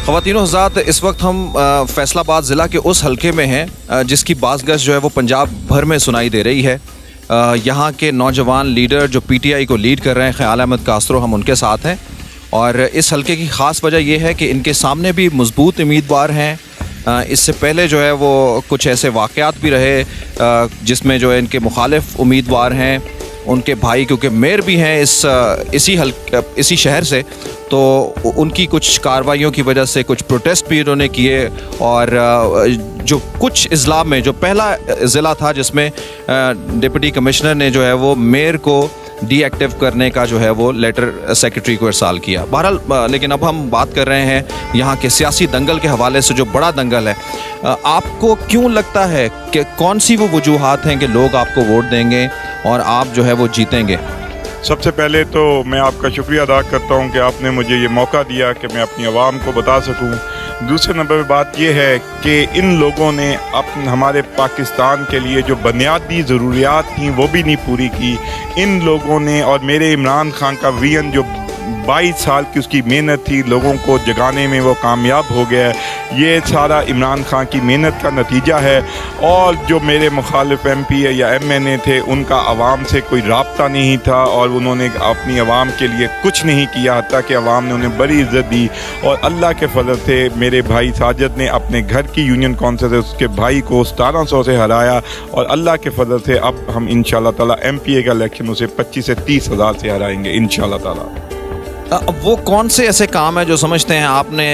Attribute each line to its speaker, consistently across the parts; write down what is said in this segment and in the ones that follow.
Speaker 1: ख़वातीनो हज़रात, इस वक्त हम फैसलाबाद ज़िला के उस हलके में हैं जिसकी बाज़गश जो है वो पंजाब भर में सुनाई दे रही है। यहाँ के नौजवान लीडर जो PTI को लीड कर रहे हैं, ख्याल अहमद कास्त्रो, हम उनके साथ हैं। और इस हलके की ख़ास वजह यह है कि इनके सामने भी मजबूत उम्मीदवार हैं। इससे पहले जो है वो कुछ ऐसे वाक़यात भी रहे जिसमें जो है इनके मुखालिफ उम्मीदवार हैं, उनके भाई क्योंकि मेयर भी हैं इसी शहर से, तो उनकी कुछ कार्रवाइयों की वजह से कुछ प्रोटेस्ट भी इन्होंने किए। और जो कुछ अज़ला में जो पहला ज़िला था जिसमें डिप्टी कमिश्नर ने जो है वो मेयर को डीएक्टिव करने का जो है वो लेटर सेक्रेटरी को इरसाल किया। बहरहाल, लेकिन अब हम बात कर रहे हैं यहाँ के सियासी दंगल के हवाले से, जो बड़ा दंगल है। आपको क्यों लगता है कि कौन सी वो वजूहात हैं कि लोग आपको वोट देंगे और आप जो है वो जीतेंगे?
Speaker 2: सबसे पहले तो मैं आपका शुक्रिया अदा करता हूँ कि आपने मुझे ये मौका दिया कि मैं अपनी आवाम को बता सकूँ। दूसरे नंबर पर बात यह है कि इन लोगों ने हमारे पाकिस्तान के लिए जो बुनियादी ज़रूरियात थी वो भी नहीं पूरी की इन लोगों ने। और मेरे इमरान खान का विजन जो 22 साल की उसकी मेहनत थी, लोगों को जगाने में वो कामयाब हो गया है। ये सारा इमरान खान की मेहनत का नतीजा है। और जो मेरे मुखालिफ MP या MNA थे, उनका आवाम से कोई राब्ता नहीं था और उन्होंने अपनी आवाम के लिए कुछ नहीं किया, हत्ता कि आवाम ने उन्हें बड़ी इज़्ज़त दी। और अल्लाह के फजल से मेरे भाई साजिद ने अपने घर की यूनियन काउंसिल से उसके भाई को 1700 से हराया। और अल्लाह के फजल से अब हम इंशाल्लाह ताला MPA का इलेक्शन उसे 25 से 30 हज़ार से हराएंगे इंशाल्लाह ताला।
Speaker 1: वो कौन से ऐसे काम है जो समझते हैं आपने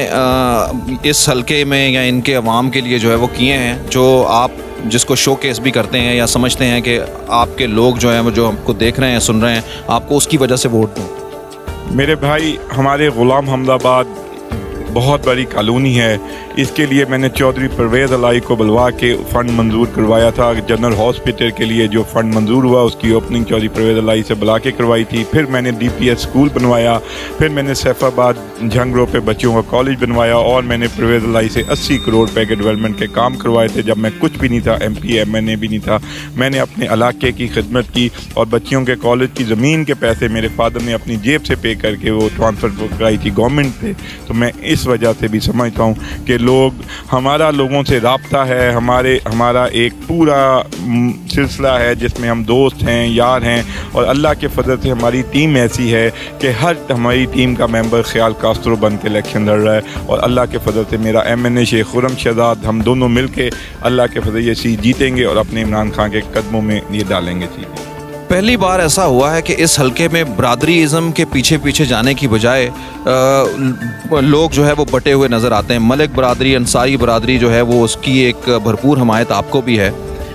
Speaker 1: इस हलके में या इनके अवाम के लिए जो है वो किए हैं, जो आप जिसको शोकेस भी करते हैं या समझते हैं कि आपके लोग जो हैं वो जो हमको देख रहे हैं, सुन रहे हैं, आपको उसकी वजह से वोट दें?
Speaker 2: मेरे भाई, हमारे ग़ुलाम हमदाबाद बहुत बड़ी कॉलोनी है। इसके लिए मैंने चौधरी परवेज़ अलाई को बुलवा के फ़ंड मंजूर करवाया था। जनरल हॉस्पिटल के लिए जो फ़ंड मंजूर हुआ उसकी ओपनिंग चौधरी परवेज़ अलाई से बुला के करवाई थी। फिर मैंने DPS स्कूल बनवाया, फिर मैंने सैफाबाद झंगरों पे बच्चों का कॉलेज बनवाया। और मैंने परवेज़ अलाई से 80 करोड़ रुपए के डेवलपमेंट के काम करवाए थे जब मैं कुछ भी नहीं था, MP MNA भी नहीं था। मैंने अपने इलाके की खिदमत की और बच्चियों के कॉलेज की ज़मीन के पैसे मेरे फादर ने अपनी जेब से पे करके वो ट्रांसफ़र कराई थी गवर्नमेंट से। तो मैं इस वजह से भी समझता हूँ कि हमारा लोगों से राब्ता है, हमारा एक पूरा सिलसिला है जिसमें हम दोस्त हैं, यार हैं। और अल्लाह के फजल से हमारी टीम ऐसी है कि हमारी टीम का मेंबर ख्याल कास्त्रो बन के इलेक्शन लड़ रहा है। और अल्लाह के फजल से मेरा MNA शेख खुर्रम शहजाद, हम दोनों मिल के अल्लाह के फजल ये सीट जीतेंगे और अपने इमरान खान के कदमों में ये डालेंगे सीट।
Speaker 1: पहली बार ऐसा हुआ है कि इस हलके में बरादरीज़म के पीछे पीछे जाने की बजाय लोग जो है वो बटे हुए नज़र आते हैं। मलिक बरादरी, अंसारी बरादरी जो है वो उसकी एक भरपूर हमायत आपको भी है।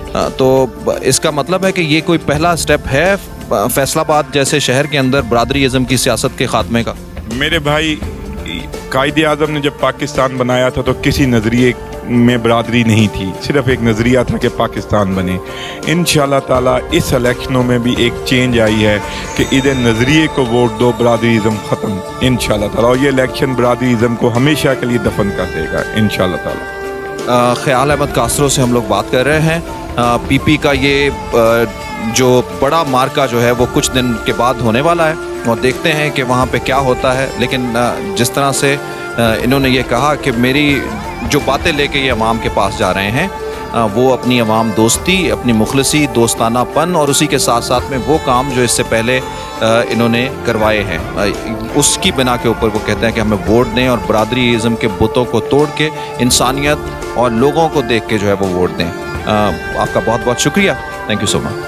Speaker 1: तो इसका मतलब है कि ये कोई पहला स्टेप है फैसलाबाद जैसे शहर के अंदर बरादरीज़म की सियासत के ख़ात्मे का? मेरे भाई,
Speaker 2: कायदे आज़म ने जब पाकिस्तान बनाया था तो किसी नज़रिए में बरादरी नहीं थी, सिर्फ एक नज़रिया था कि पाकिस्तान बने। इंशाल्लाह ताला इस इलेक्शनों में भी एक चेंज आई है कि इधर नज़रिए को वोट दो, बरादरीज़म ख़त्म इंशाल्लाह ताला। और ये इलेक्शन बरादरीज़म को हमेशा के लिए दफन कर देगा इंशाल्लाह ताला।
Speaker 1: ख्याल अहमद कास्त्रो से हम लोग बात कर रहे हैं। PP का ये जो बड़ा मार्का जो है वो कुछ दिन के बाद होने वाला है और देखते हैं कि वहाँ पे क्या होता है। लेकिन जिस तरह से इन्होंने ये कहा कि मेरी जो बातें लेके ये अवाम के पास जा रहे हैं वो अपनी अवाम दोस्ती, अपनी मुखलसी, दोस्तानापन और उसी के साथ साथ में वो काम जो इससे पहले इन्होंने करवाए हैं, उसकी बिना के ऊपर वो कहते हैं कि हमें वोट दें और बरादरीज़म के बुतों को तोड़ के इंसानियत और लोगों को देख के जो है वो वोट दें। आपका बहुत बहुत शुक्रिया। Thank you so much.